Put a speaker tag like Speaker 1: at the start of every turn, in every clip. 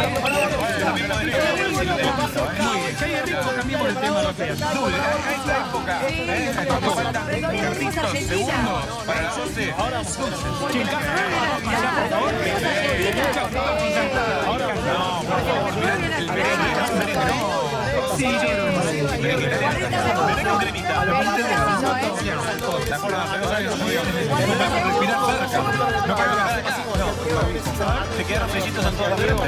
Speaker 1: Cambiamos el tema rápido. A esta época, cuando faltan carritos segundos para las 11. ¿Quién canta? Ahora, no, por favor, mirá el merengue, no. Sí, yo creo que merengue ¿te acuerdas? Hace 2 años no podíamos respirar cerca. No podíamos dejar acá. Te quedaron sellitos en toda la frente.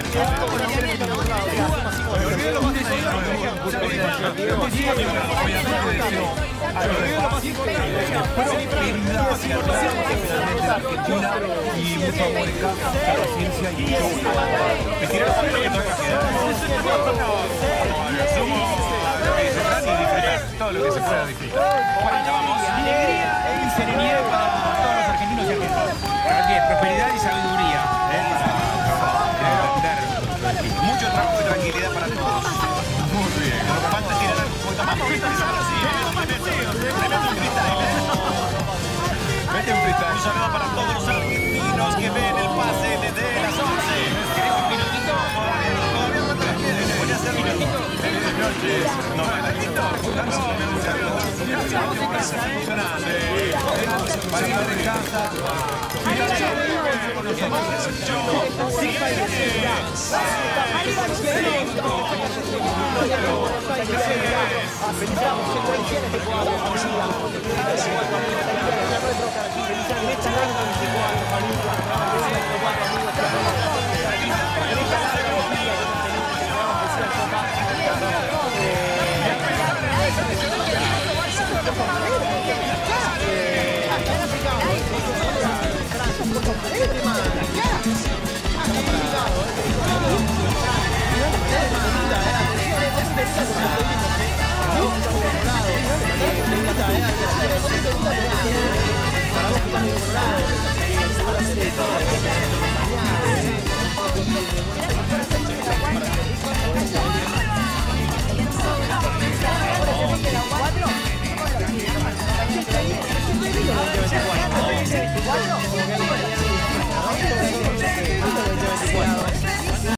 Speaker 1: Y mucho amor en casa, paciencia y me tiraron lo que tengo que quedar. Somos lo que dice Fran y disfrutar todo lo que se pueda disfrutar. Alegría y serenidad para todos los argentinos y argentinas. ¿Para qué? Prosperidad y sabiduría. Para entender. Mucho trabajo y tranquilidad para todos. Muy bien. Lo que falta es tirar un poquito más. Mete un freestyle. Un saludo para todos los argentinos que ven el pase desde las 11. ¿Querés un minutito? Todavía no voy a hacer minutito. Felices noches. No, minutito. Para estar en casa.
Speaker 2: Para vos que estás